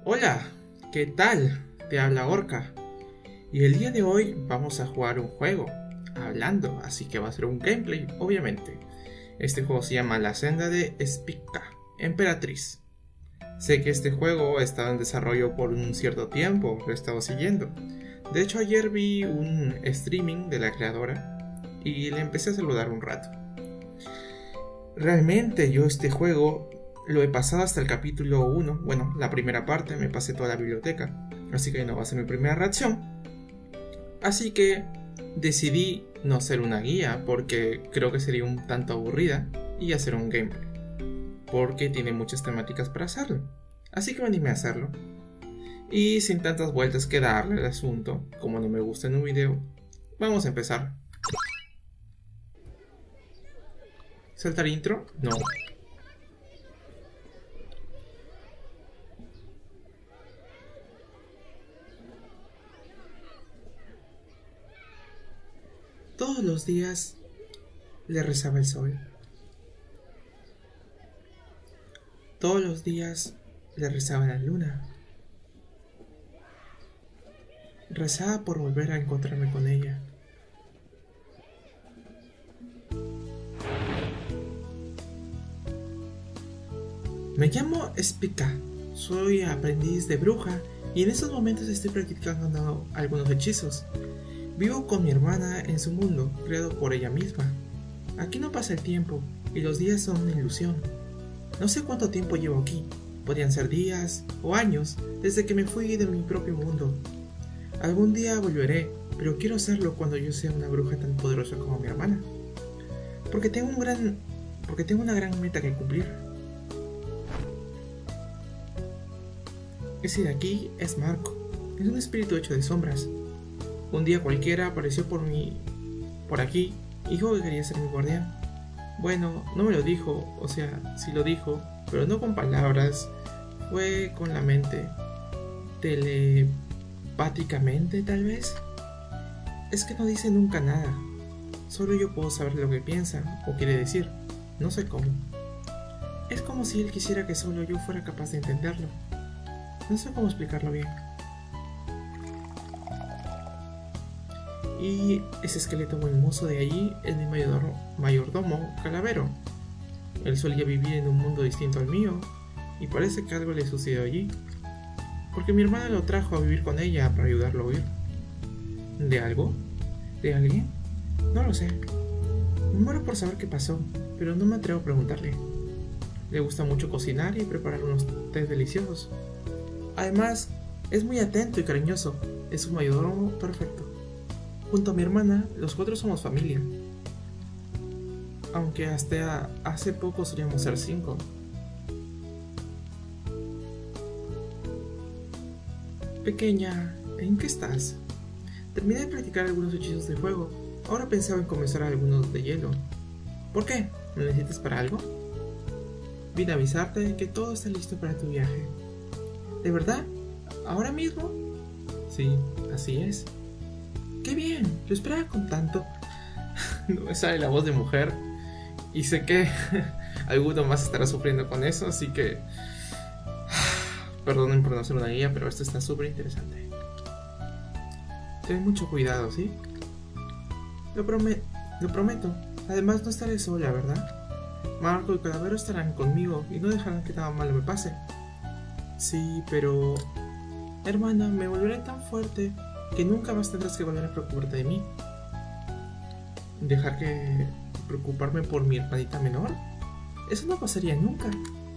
Hola, ¿qué tal? Te habla Orca. Y el día de hoy vamos a jugar un juego, hablando, así que va a ser un gameplay, obviamente. Este juego se llama La Senda de Spica, Emperatriz. Sé que este juego ha estado en desarrollo por un cierto tiempo, lo he estado siguiendo. De hecho, ayer vi un streaming de la creadora y le empecé a saludar un rato. Realmente yo este juego lo he pasado hasta el capítulo 1, bueno, la primera parte, me pasé toda la biblioteca, así que no va a ser mi primera reacción. Así que decidí no hacer una guía porque creo que sería un tanto aburrida y hacer un gameplay, porque tiene muchas temáticas para hacerlo. Así que me animé a hacerlo. Y sin tantas vueltas que darle al asunto, como no me gusta en un video, vamos a empezar. ¿Saltar intro? No. Todos los días le rezaba el sol. Todos los días le rezaba la luna. Rezaba por volver a encontrarme con ella. Me llamo Spica, soy aprendiz de bruja y en estos momentos estoy practicando algunos hechizos. Vivo con mi hermana en su mundo, creado por ella misma. Aquí no pasa el tiempo y los días son una ilusión. No sé cuánto tiempo llevo aquí, podrían ser días o años desde que me fui de mi propio mundo. Algún día volveré, pero quiero hacerlo cuando yo sea una bruja tan poderosa como mi hermana. Porque tengo una gran meta que cumplir. Ese de aquí es Marco, es un espíritu hecho de sombras. Un día cualquiera apareció por aquí y dijo que quería ser mi guardián. Bueno, no me lo dijo, o sea, sí lo dijo, pero no con palabras, fue con la mente. Telepáticamente, tal vez. Es que no dice nunca nada. Solo yo puedo saber lo que piensa o quiere decir. No sé cómo. Es como si él quisiera que solo yo fuera capaz de entenderlo. No sé cómo explicarlo bien. Y ese esqueleto muy hermoso de allí es mi mayordomo Calavero. Él solía vivir en un mundo distinto al mío y parece que algo le sucedió allí, porque mi hermana lo trajo a vivir con ella para ayudarlo a huir. ¿De algo? ¿De alguien? No lo sé. Me muero por saber qué pasó, pero no me atrevo a preguntarle. Le gusta mucho cocinar y preparar unos tés deliciosos. Además, es muy atento y cariñoso. Es un mayordomo perfecto. Junto a mi hermana, los cuatro somos familia. Aunque hasta hace poco solíamos ser 5. Pequeña, ¿en qué estás? Terminé de practicar algunos hechizos de fuego. Ahora pensaba en comenzar algunos de hielo. ¿Por qué? ¿Me necesitas para algo? Vine a avisarte que todo está listo para tu viaje. ¿De verdad? ¿Ahora mismo? Sí, así es. ¡Qué bien! Lo esperaba con tanto. No me sale la voz de mujer. Y sé que alguno más estará sufriendo con eso, así que... Perdonen por no hacer una guía, pero esto está súper interesante. Ten mucho cuidado, ¿sí? Lo prometo. Además no estaré sola, ¿verdad? Marco y Calavero estarán conmigo y no dejarán que nada malo me pase. Sí, pero... Hermana, me volveré tan fuerte que nunca más tendrás que volver a preocuparte de mí. ¿Dejar que preocuparme por mi hermanita menor? Eso no pasaría nunca.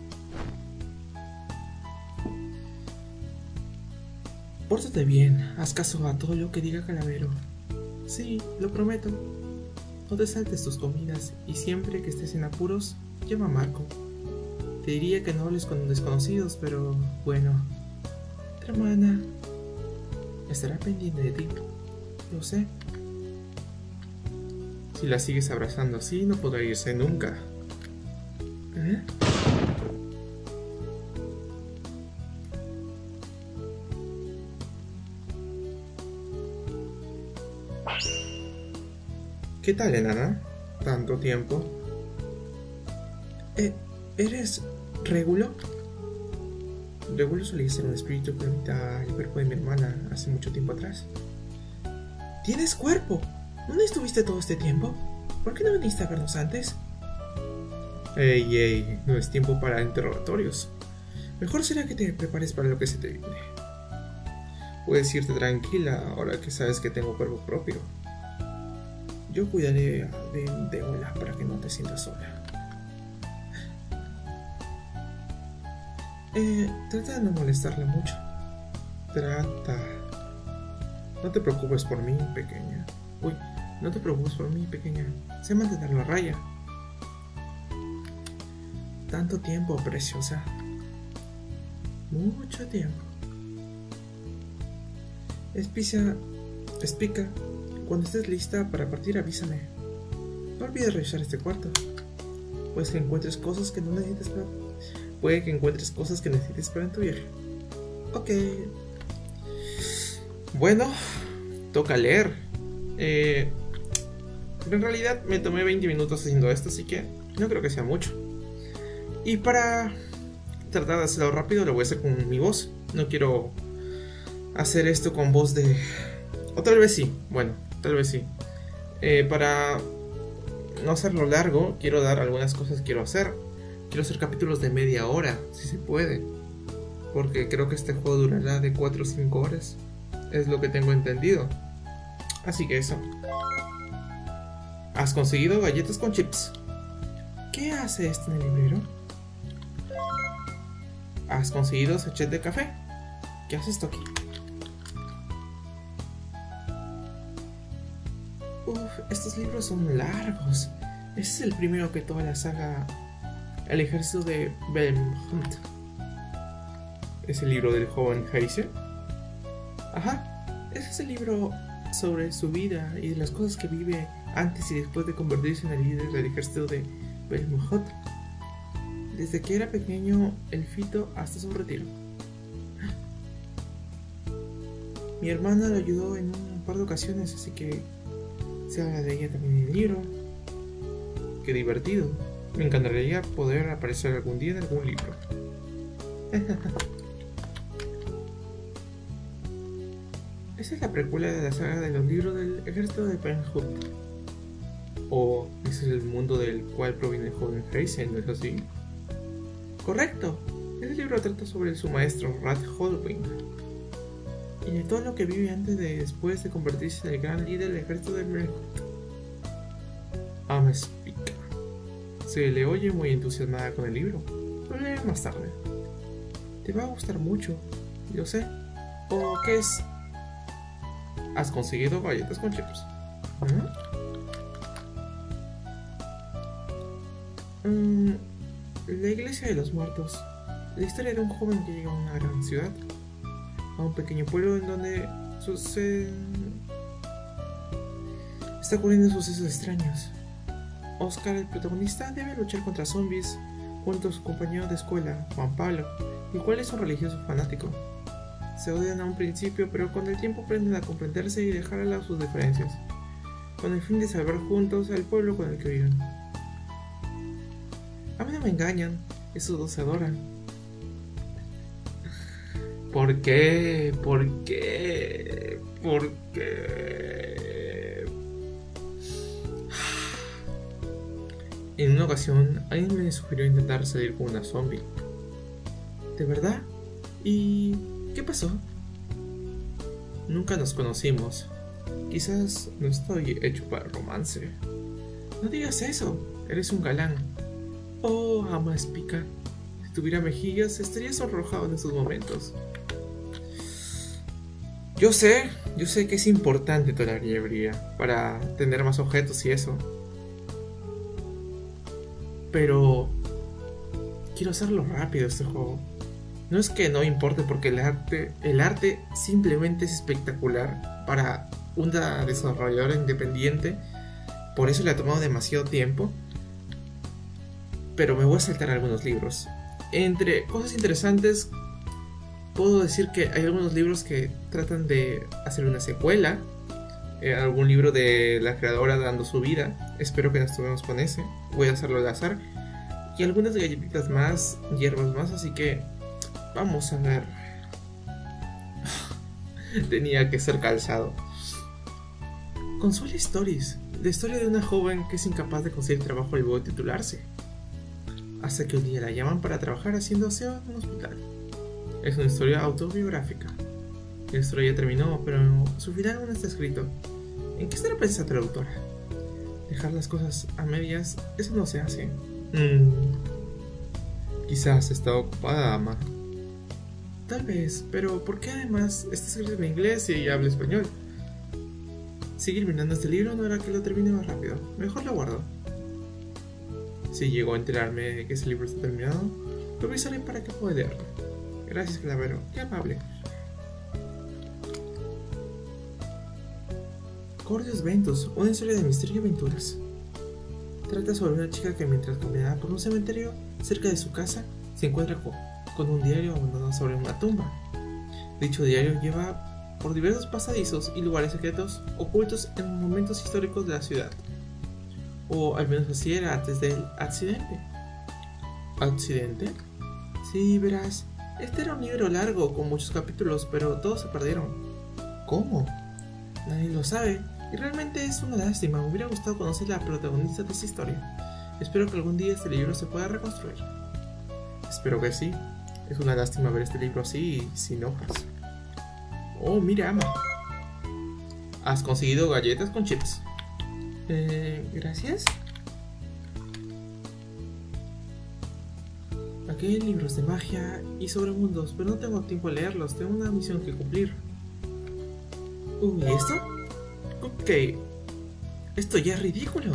Pórtate bien, haz caso a todo lo que diga Calavero. Sí, lo prometo. No te saltes tus comidas y siempre que estés en apuros, llama a Marco. Te diría que no hables con desconocidos, pero bueno. Tu hermana estará pendiente de ti, lo sé. Si la sigues abrazando así, no podrá irse nunca. ¿Eh? ¿Qué tal, enana? ¿Tanto tiempo? ¿Eres Régulo? Regulo solía ser un espíritu que habita el cuerpo de mi hermana hace mucho tiempo atrás. ¿Tienes cuerpo? ¿Dónde estuviste todo este tiempo? ¿Por qué no viniste a vernos antes? Ey, no es tiempo para interrogatorios. Mejor será que te prepares para lo que se te viene. Puedes irte tranquila ahora que sabes que tengo cuerpo propio. Yo cuidaré de Ola para que no te sientas sola. Trata de no molestarla mucho. Trata. No te preocupes por mí, pequeña. Uy, no te preocupes por mí, pequeña. Sé mantenerlo a raya. Tanto tiempo, preciosa. Mucho tiempo. Espica, cuando estés lista para partir, avísame. No olvides revisar este cuarto. Puede que encuentres cosas que necesites para en tu viaje. Ok. Bueno, toca leer. En realidad me tomé 20 minutos haciendo esto, así que no creo que sea mucho. Y para tratar de hacerlo rápido, lo voy a hacer con mi voz. No quiero hacer esto con voz de... O tal vez sí, bueno, tal vez sí. Para no hacerlo largo, quiero dar algunas cosas que quiero hacer. Quiero hacer capítulos de media hora, si se puede. Porque creo que este juego durará de 4 o 5 horas. Es lo que tengo entendido. Así que eso. Has conseguido galletas con chips. ¿Qué hace esto en el librero? Has conseguido sachet de café. ¿Qué hace esto aquí? Estos libros son largos. Este es el primero que toda la saga El ejército de Belmhunt. ¿Es el libro del joven Heiser? Ajá, ese es el libro sobre su vida y de las cosas que vive antes y después de convertirse en el líder del ejército de Belmhunt. Desde que era pequeño, el fito hasta su retiro. Mi hermana lo ayudó en un par de ocasiones, así que se habla de ella también en el libro. Qué divertido. Me encantaría poder aparecer algún día en algún libro. Esa es la precuela de la saga de los libros del ejército de Belmhunt. ¿O ese es el mundo del cual proviene el joven Heiser, no es así? Correcto. Ese libro trata sobre su maestro, Rat Holdwing, y de todo lo que vive antes de después de convertirse en el gran líder del ejército de Belmhunt. Speak. Se le oye muy entusiasmada con el libro. Lo leeré más tarde. Te va a gustar mucho, yo sé. ¿O qué es? Has conseguido galletas con chips. La iglesia de los muertos. La historia de un joven que llega a una gran ciudad, a un pequeño pueblo en donde está ocurriendo sucesos extraños. Oscar, el protagonista, debe luchar contra zombies junto a su compañero de escuela, Juan Pablo, el cual es un religioso fanático. Se odian a un principio, pero con el tiempo aprenden a comprenderse y dejar a lado sus diferencias, con el fin de salvar juntos al pueblo con el que viven. A mí no me engañan, esos dos se adoran. ¿Por qué? ¿Por qué? ¿Por qué? En una ocasión, alguien me sugirió intentar salir con una zombie. ¿De verdad? ¿Y qué pasó? Nunca nos conocimos. Quizás no estoy hecho para el romance. No digas eso, eres un galán. Oh, Speak. Si tuviera mejillas, estaría sonrojado en estos momentos. Yo sé que es importante tolerar alegría para tener más objetos y eso. Pero quiero hacerlo rápido este juego. No es que no importe porque el arte simplemente es espectacular para una desarrolladora independiente. Por eso le ha tomado demasiado tiempo. Pero me voy a saltar algunos libros. Entre cosas interesantes, puedo decir que hay algunos libros que tratan de hacer una secuela. Algún libro de la creadora dando su vida. Espero que nos tomemos con ese. Voy a hacerlo al azar. Y algunas galletitas más, hierbas más, así que Vamos a ver. Tenía que ser calzado. Consuela Stories, la historia de una joven que es incapaz de conseguir trabajo y luego titularse, hasta que un día la llaman para trabajar haciendo aseo en un hospital. Es una historia autobiográfica. La historia ya terminó, pero su final aún no está escrito. ¿En qué estará pensando la autora? Dejar las cosas a medias, eso no se hace. Quizás está ocupada, ama. Tal vez, pero ¿por qué además está escrito en inglés y habla español? Seguir mirando este libro no hará que lo termine más rápido. Mejor lo guardo. Si llego a enterarme de que ese libro está terminado, lo revisaré para que pueda leerlo. Gracias, Clavero. Qué amable. Cordius Ventus, una historia de misterio y aventuras. Trata sobre una chica que mientras caminaba por un cementerio cerca de su casa, se encuentra con un diario abandonado sobre una tumba. Dicho diario lleva por diversos pasadizos y lugares secretos ocultos en momentos históricos de la ciudad. O al menos así era antes del accidente. ¿Accidente? Sí, verás, este era un libro largo con muchos capítulos, pero todos se perdieron. ¿Cómo? Nadie lo sabe, y realmente es una lástima. Me hubiera gustado conocer a la protagonista de esta historia. Espero que algún día este libro se pueda reconstruir. Espero que sí. Es una lástima ver este libro así, sin hojas. Oh, mira, ama. Has conseguido galletas con chips. Gracias. Aquí hay libros de magia y sobre mundos, pero no tengo tiempo de leerlos. Tengo una misión que cumplir. ¿Y esto? Ok. Esto ya es ridículo.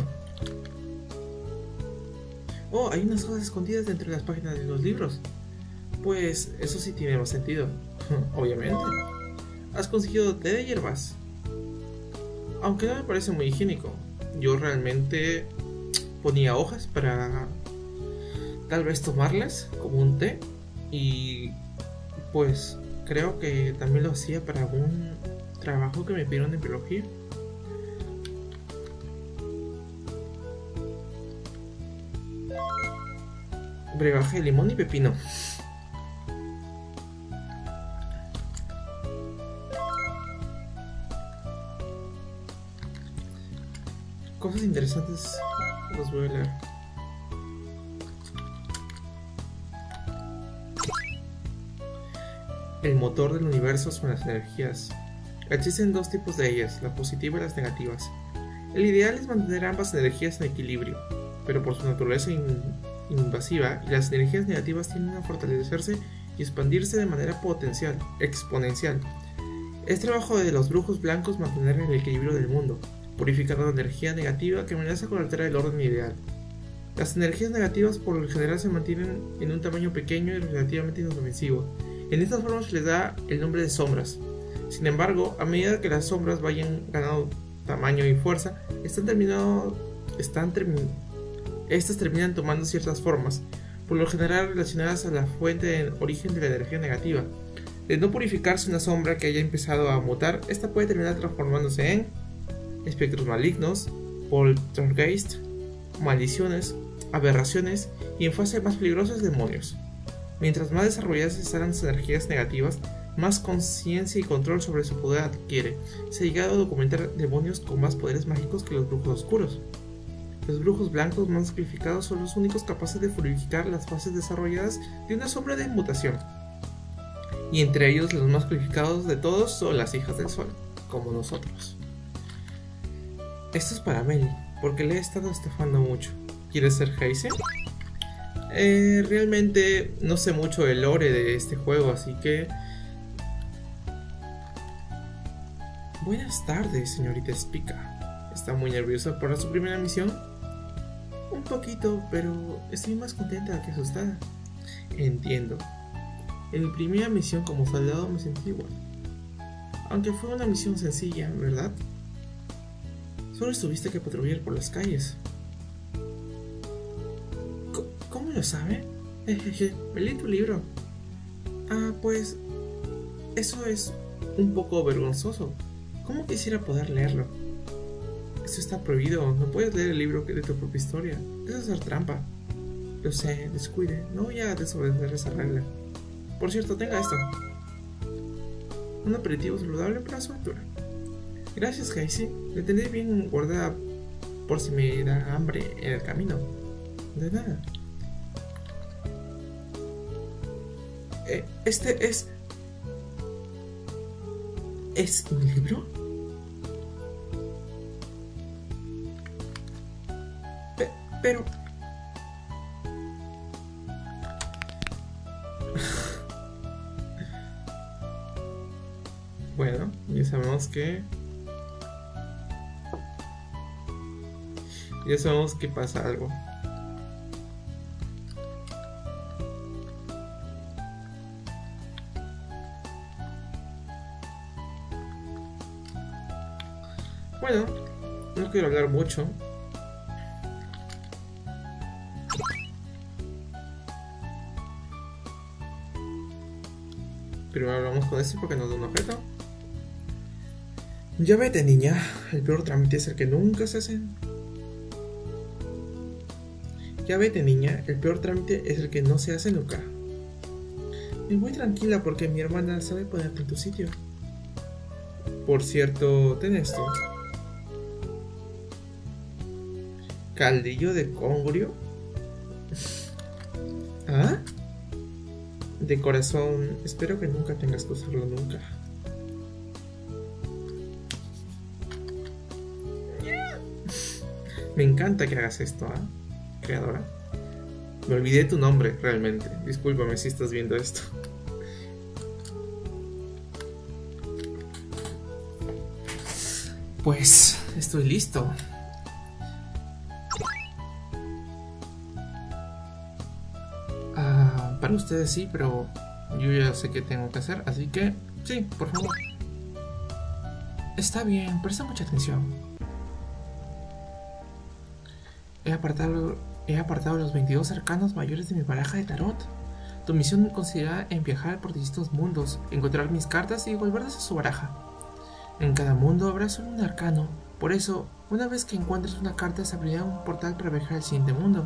Oh, hay unas cosas escondidas dentro de las páginas de los libros. Pues eso sí tiene más sentido. Obviamente. Has conseguido té de hierbas. Aunque no me parece muy higiénico. Yo realmente ponía hojas para tal vez tomarlas como un té. Y pues creo que también lo hacía para algún trabajo que me pidieron en biología. Brebaje de limón y pepino. Cosas interesantes los voy a leer. El motor del universo son las energías. Existen dos tipos de ellas, la positiva y las negativas. El ideal es mantener ambas energías en equilibrio, pero por su naturaleza invasiva, las energías negativas tienden a fortalecerse y expandirse de manera exponencial. Es trabajo de los brujos blancos mantener el equilibrio del mundo, purificando la energía negativa que amenaza con alterar el orden ideal. Las energías negativas por lo general se mantienen en un tamaño pequeño y relativamente inofensivo. En estas formas se les da el nombre de sombras. Sin embargo, a medida que las sombras vayan ganando tamaño y fuerza, estas terminan tomando ciertas formas, por lo general relacionadas a la fuente de origen de la energía negativa. De no purificarse una sombra que haya empezado a mutar, esta puede terminar transformándose en espectros malignos, poltergeist, maldiciones, aberraciones y en fase más peligrosas demonios. Mientras más desarrolladas están las energías negativas, más conciencia y control sobre su poder adquiere. Se ha llegado a documentar demonios con más poderes mágicos que los brujos oscuros. Los brujos blancos más sacrificados son los únicos capaces de purificar las fases desarrolladas de una sombra de mutación. Y entre ellos los más purificados de todos son las hijas del sol, como nosotros. Esto es para Meli, porque le he estado estafando mucho. ¿Quieres ser Heise? Realmente no sé mucho del lore de este juego, así que... Buenas tardes, señorita Spica. ¿Está muy nerviosa por su primera misión? Un poquito, pero estoy más contenta que asustada. Entiendo. En mi primera misión como soldado me sentí igual. Aunque fue una misión sencilla, ¿verdad? Solo estuviste que patrullar por las calles. ¿Cómo lo sabe? Me leí tu libro. Pues... eso es un poco vergonzoso. ¿Cómo quisiera poder leerlo? Eso está prohibido. No puedes leer el libro de tu propia historia. Eso es hacer trampa. Lo sé, descuide. No voy a desobedecer esa regla. Por cierto, tenga esto. Un aperitivo saludable para su altura. Gracias, Hazy. Le tendré bien guardada por si me da hambre en el camino. De nada. Este es... ¿Es un libro? Pero... Bueno, ya sabemos que... Ya sabemos que pasa algo. Bueno, no quiero hablar mucho. Primero hablamos con este porque nos da un objeto. Ya vete, niña. El peor trámite es el que nunca se hace. Ya vete, niña. El peor trámite es el que no se hace nunca. Me voy tranquila porque mi hermana sabe ponerte en tu sitio. Por cierto, ten esto. Caldillo de congrio. ¿Ah? De corazón, espero que nunca tengas que usarlo nunca. Me encanta que hagas esto, ¿ah? Creadora. Me olvidé tu nombre, realmente. Discúlpame si estás viendo esto. Pues, estoy listo. Para ustedes sí, pero yo ya sé qué tengo que hacer, así que sí, por favor. Está bien, presta mucha atención. He apartado los 22 arcanos mayores de mi baraja de tarot. Tu misión consistirá en viajar por distintos mundos, encontrar mis cartas y devolverlas a su baraja. En cada mundo habrá solo un arcano, por eso, una vez que encuentres una carta se abrirá un portal para viajar al siguiente mundo.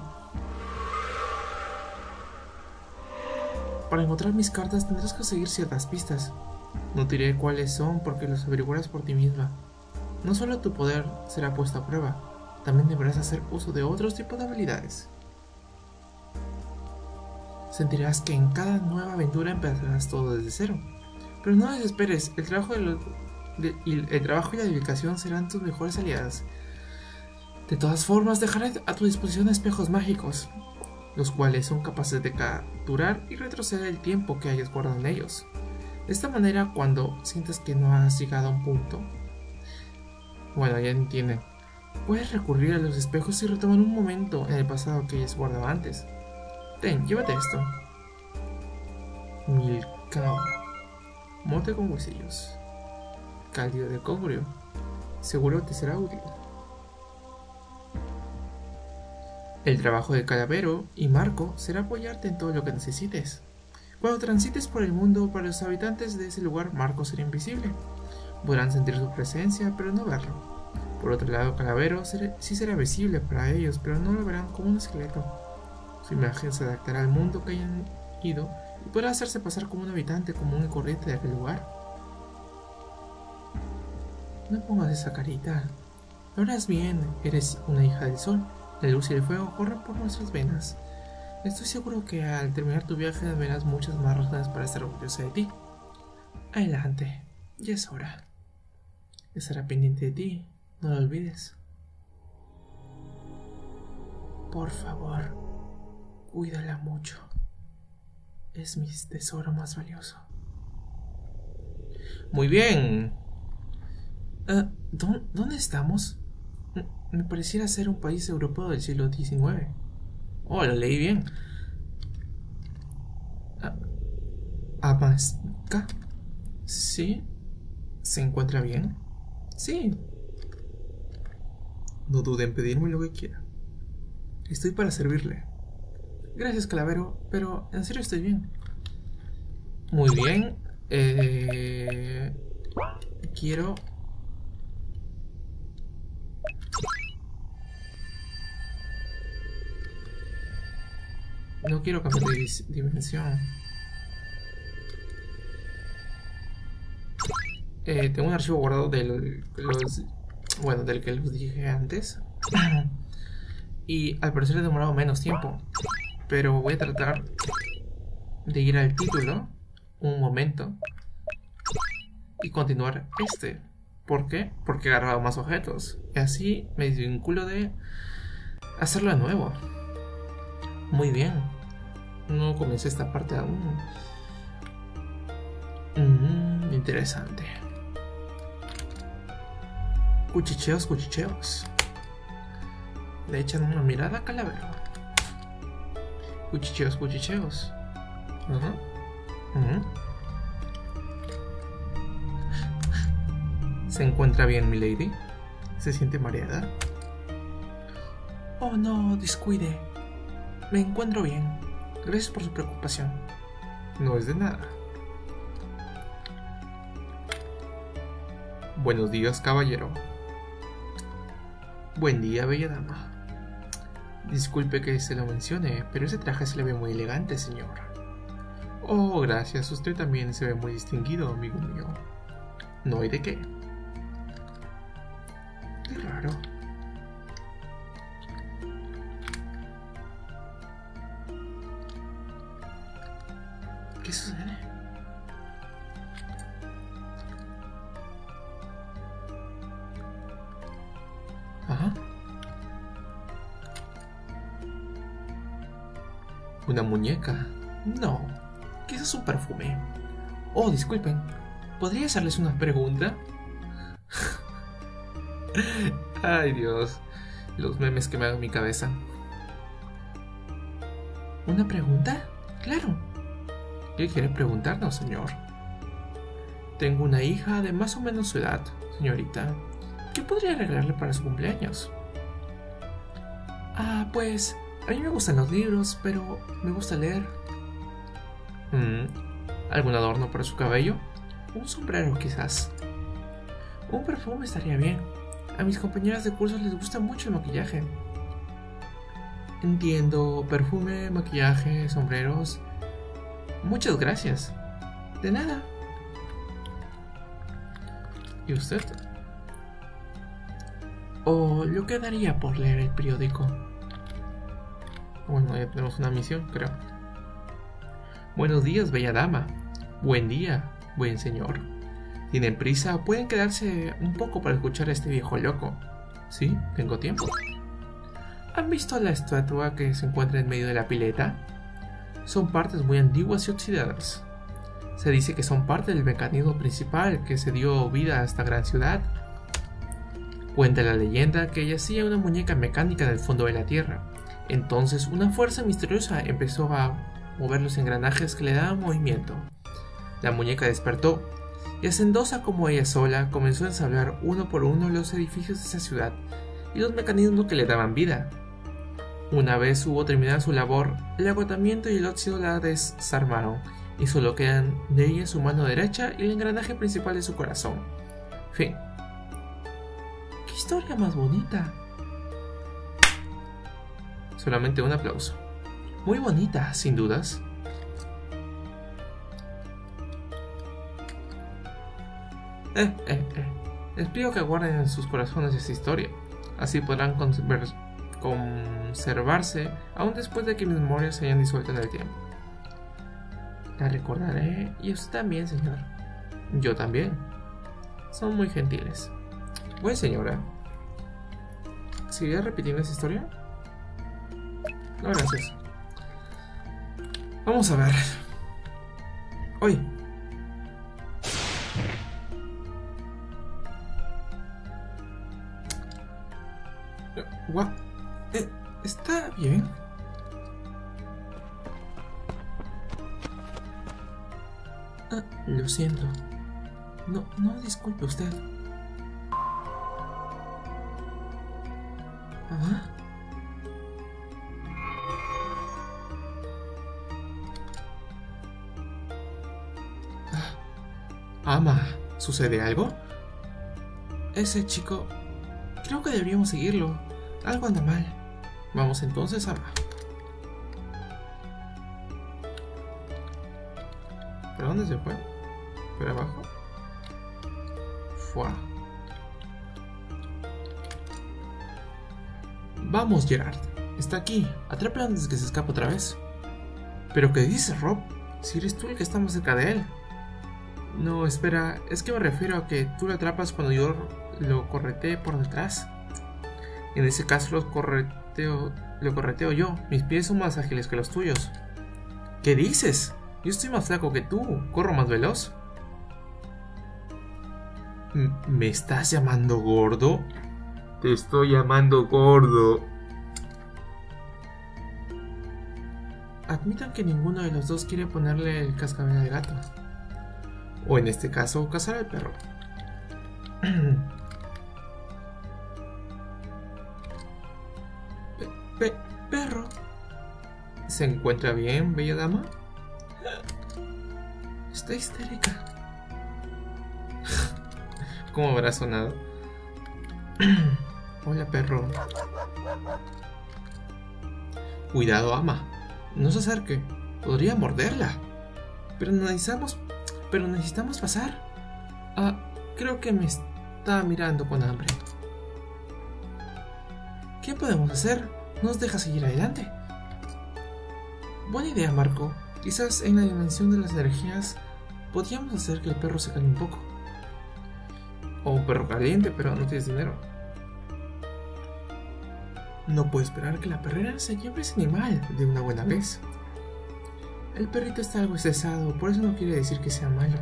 Para encontrar mis cartas tendrás que seguir ciertas pistas. No te diré cuáles son porque los averiguarás por ti misma. No solo tu poder será puesto a prueba, también deberás hacer uso de otros tipos de habilidades. Sentirás que en cada nueva aventura empezarás todo desde cero. Pero no desesperes, el trabajo y la dedicación serán tus mejores aliadas. De todas formas, dejaré a tu disposición espejos mágicos, los cuales son capaces de capturar y retroceder el tiempo que hayas guardado en ellos. De esta manera, cuando sientas que no has llegado a un punto, bueno, ya entienden, puedes recurrir a los espejos y retomar un momento en el pasado que hayas guardado antes. Ten, llévate esto. Milcao. Mote con huesillos. Caldillo de congrio. Seguro te será útil. El trabajo de Calavero y Marco será apoyarte en todo lo que necesites. Cuando transites por el mundo, para los habitantes de ese lugar, Marco será invisible. Podrán sentir su presencia, pero no verlo. Por otro lado, Calavero sí será visible para ellos, pero no lo verán como un esqueleto. Su imagen se adaptará al mundo que hayan ido y podrá hacerse pasar como un habitante común y corriente de aquel lugar. No pongas esa carita. Lo harás bien, eres una hija del sol. La luz y el fuego corren por nuestras venas. Estoy seguro que al terminar tu viaje verás muchas más razones para estar orgullosa de ti. Adelante, ya es hora. Estará pendiente de ti, no lo olvides. Por favor, cuídala mucho. Es mi tesoro más valioso. Muy bien. ¿Dónde estamos? Me pareciera ser un país europeo del siglo XIX. Oh, lo leí bien. ¿Amaska? ¿Sí? ¿Se encuentra bien? Sí. No dude en pedirme lo que quiera. Estoy para servirle. Gracias, Calavero, pero en serio estoy bien. Muy bien. Quiero... No quiero cambiar de dimensión. Tengo un archivo guardado del que les dije antes. Y al parecer he demorado menos tiempo. Pero voy a tratar de ir al título un momento y continuar este. ¿Por qué? Porque he agarrado más objetos. Y así me desvinculo de hacerlo de nuevo. Muy bien. No comencé esta parte aún. Interesante. Cuchicheos, cuchicheos. Le echan una mirada a Calavero. Cuchicheos, cuchicheos. ¿Se encuentra bien, milady? ¿Se siente mareada? Oh, no, descuide. Me encuentro bien. Gracias por su preocupación. No es de nada. Buenos días, caballero. Buen día, bella dama. Disculpe que se lo mencione, pero ese traje se le ve muy elegante, señor. Oh, gracias. Usted también se ve muy distinguido, amigo mío. No hay de qué. Qué raro. ¿Qué sucede? Ajá. ¿Una muñeca? No. Quizás un perfume. Oh, disculpen. ¿Podría hacerles una pregunta? Ay, Dios. Los memes que me hago en mi cabeza. ¿Una pregunta? Claro. ¿Qué quiere preguntarnos, señor? Tengo una hija de más o menos su edad, señorita. ¿Qué podría regalarle para su cumpleaños? Ah, pues... a mí me gustan los libros, pero me gusta leer. ¿Algún adorno para su cabello? Un sombrero, quizás. Un perfume estaría bien. A mis compañeras de curso les gusta mucho el maquillaje. Entiendo. Perfume, maquillaje, sombreros. Muchas gracias. De nada. ¿Y usted? Oh, yo quedaría por leer el periódico. Bueno, ya tenemos una misión, creo. Buenos días, bella dama. Buen día, buen señor. ¿Tienen prisa o pueden quedarse un poco para escuchar a este viejo loco? Sí, tengo tiempo. ¿Han visto la estatua que se encuentra en medio de la pileta? Son partes muy antiguas y oxidadas. Se dice que son parte del mecanismo principal que se dio vida a esta gran ciudad. Cuenta la leyenda que yacía una muñeca mecánica en el fondo de la tierra. Entonces una fuerza misteriosa empezó a mover los engranajes que le daban movimiento. La muñeca despertó y, hacendosa como ella sola, comenzó a ensamblar uno por uno los edificios de esa ciudad y los mecanismos que le daban vida. Una vez hubo terminado su labor, el agotamiento y el óxido la desarmaron y solo quedan de ella su mano derecha y el engranaje principal de su corazón. Fin. ¡Qué historia más bonita! Solamente un aplauso. Muy bonita, sin dudas. Les pido que guarden en sus corazones esta historia. Así podrán conservarse aún después de que mis memorias se hayan disuelto en el tiempo. La recordaré, y usted también, señor. Yo también. Son muy gentiles. Bueno, señora. ¿Seguirá repitiendo esa historia? No, gracias. Vamos a ver. Hoy. ¿Está bien? Lo siento. No, disculpe usted. ¿Ah? Ama, ¿sucede algo? Ese chico... Creo que deberíamos seguirlo. Algo anda mal. Vamos entonces, Ama. ¿Por dónde se fue? ¿Por abajo? Fua. Vamos, Gerard. Está aquí. Atrápalo antes de que se escape otra vez. ¿Pero qué dices, Rob? Si eres tú el que está más cerca de él. No, espera. Es que me refiero a que tú lo atrapas cuando yo lo corretee por detrás. En ese caso lo correteo yo. Mis pies son más ágiles que los tuyos. ¿Qué dices? Yo estoy más flaco que tú. Corro más veloz. ¿Me estás llamando gordo? Te estoy llamando gordo. Admitan que ninguno de los dos quiere ponerle el cascabel al gato. O en este caso, cazar al perro. Perro. ¿Se encuentra bien, bella dama? Está histérica. ¿Cómo habrá sonado? Hola, perro. Cuidado, ama. No se acerque. Podría morderla. Pero necesitamos pasar. Creo que me está mirando con hambre. ¿Qué podemos hacer? ¿No nos deja seguir adelante? Buena idea, Marco. Quizás en la dimensión de las energías podríamos hacer que el perro se calme un poco. O un perro caliente, pero no tienes dinero. No puedo esperar que la perrera se lleve ese animal de una buena vez. El perrito está algo estresado, por eso no quiere decir que sea malo.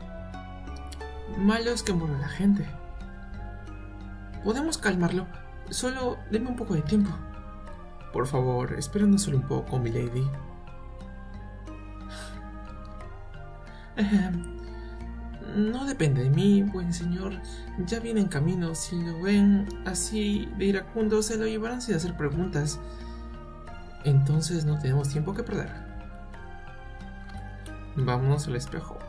Malo es que muera la gente. Podemos calmarlo, solo denme un poco de tiempo. Por favor, espéranos solo un poco, milady. No depende de mí, buen señor. Ya viene en camino. Si lo ven así de iracundo, se lo llevarán sin hacer preguntas. Entonces no tenemos tiempo que perder. Vámonos al espejo.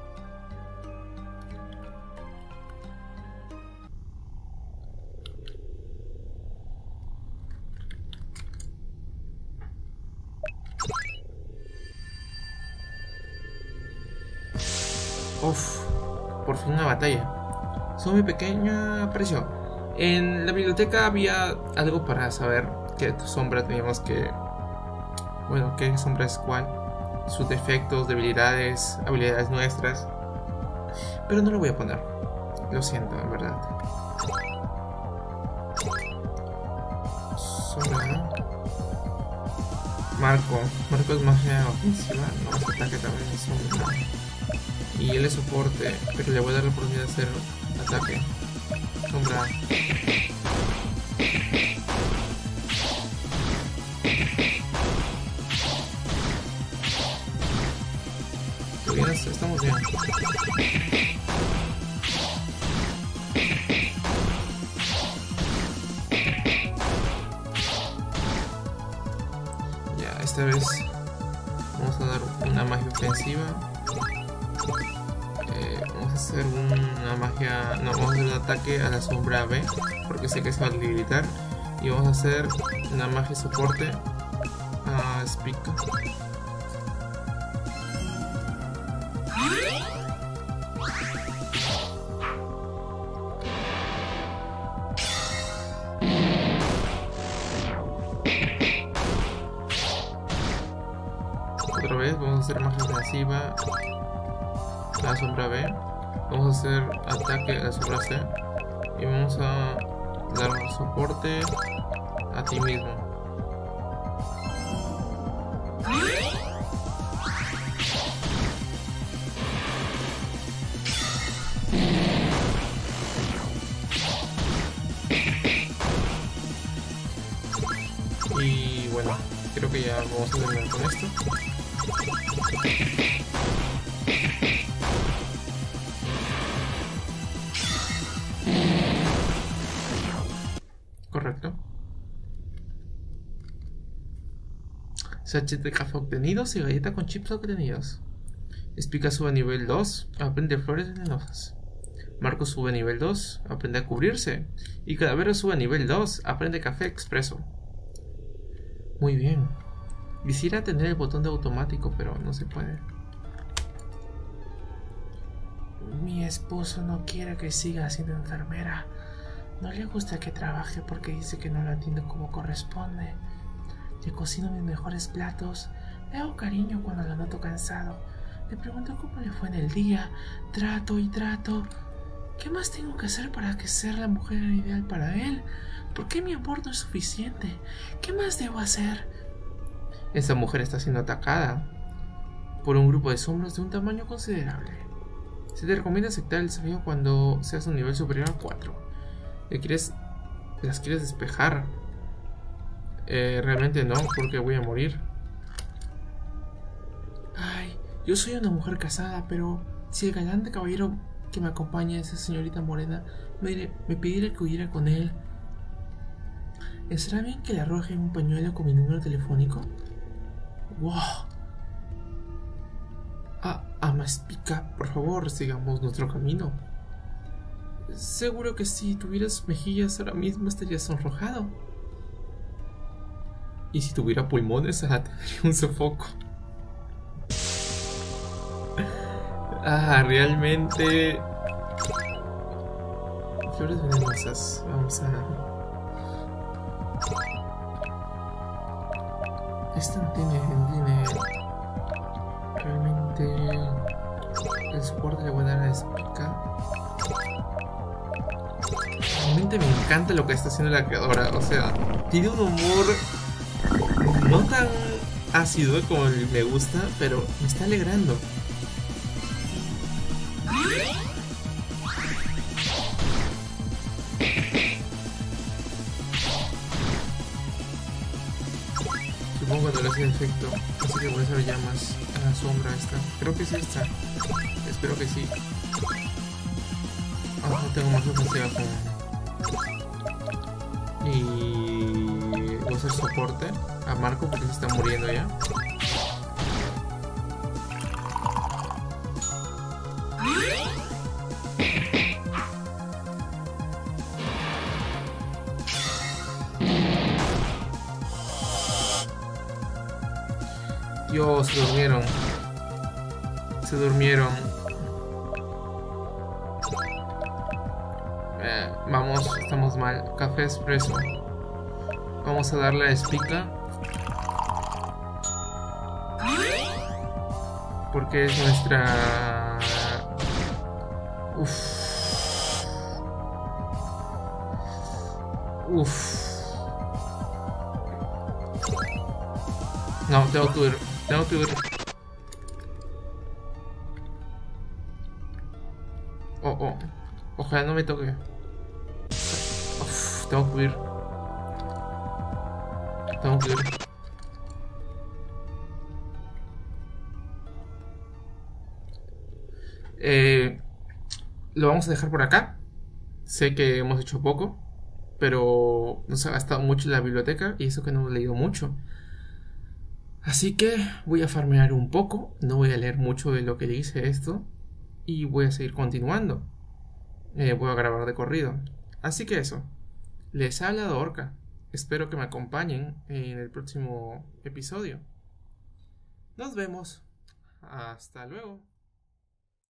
Uff, por fin una batalla. Solo mi pequeña apareció. En la biblioteca había algo para saber qué sombra teníamos que... Bueno, qué sombra es cuál. Sus defectos, debilidades, habilidades nuestras. Pero no lo voy a poner. Lo siento, en verdad. Sombra, ¿no? Marco es magia ofensiva. No, este ataque también es sombra. Y él es soporte, pero le voy a dar la oportunidad de hacer ataque. Sombra. Bien, estamos bien. Ya, esta vez vamos a dar una magia ofensiva. Vamos a hacer una magia... No, vamos a hacer un ataque a la sombra B, porque sé que se va a debilitar. Y vamos a hacer una magia soporte a Spica. Otra vez vamos a hacer magia ofensiva a la sombra B. Vamos a hacer ataque a la sombra C. Y vamos a dar soporte a ti mismo. Y bueno, creo que ya vamos a terminar con esto. Correcto. Sachet de café obtenidos y galleta con chips obtenidos. Spica sube a nivel 2, aprende flores venenosas. Marco sube a nivel 2, aprende a cubrirse. Y Calavero sube a nivel 2, aprende café expreso. Muy bien. Quisiera tener el botón de automático, pero no se puede. Mi esposo no quiere que siga siendo enfermera. No le gusta que trabaje porque dice que no lo atiendo como corresponde. Le cocino mis mejores platos, le hago cariño cuando lo noto cansado. Le pregunto cómo le fue en el día, trato y trato. ¿Qué más tengo que hacer para que sea la mujer ideal para él? ¿Por qué mi amor no es suficiente? ¿Qué más debo hacer? Esa mujer está siendo atacada por un grupo de sombras de un tamaño considerable. Se te recomienda aceptar el desafío cuando seas un nivel superior a 4. ¿Las quieres despejar? Realmente no, porque voy a morir. Ay, yo soy una mujer casada, pero si el galante caballero que me acompaña, esa señorita morena, me pidiera que huyera con él, ¿estará bien que le arroje un pañuelo con mi número telefónico? ¡Wow! Amaspica, por favor, sigamos nuestro camino. Seguro que si tuvieras mejillas ahora mismo estarías sonrojado. Y si tuviera pulmones, tendría un sofoco. Realmente... Flores venenosas. Vamos a... Esta no tiene... Realmente... El soporte le voy a dar a Spica. Realmente me encanta lo que está haciendo la creadora. O sea, tiene un humor no tan ácido como me gusta, pero me está alegrando. Supongo cuando le hace efecto, así que voy a hacer llamas a la sombra esta. Creo que es esta. Espero que sí. No tengo más ofensiva con... Y... voy a hacer soporte a Marco porque se está muriendo ya. Dios, se durmieron. Se durmieron. Vamos, estamos mal. Café expreso. Vamos a darle a Spica. Porque es nuestra... No, tengo que ir. Ojalá no me toque. Tengo que ir. Lo vamos a dejar por acá. Sé que hemos hecho poco, pero nos ha gastado mucho en la biblioteca y eso que no hemos leído mucho. Así que voy a farmear un poco. No voy a leer mucho de lo que dice esto y voy a seguir continuando. Voy a grabar de corrido. Así que eso. Les ha hablado Orca. Espero que me acompañen en el próximo episodio. Nos vemos. Hasta luego.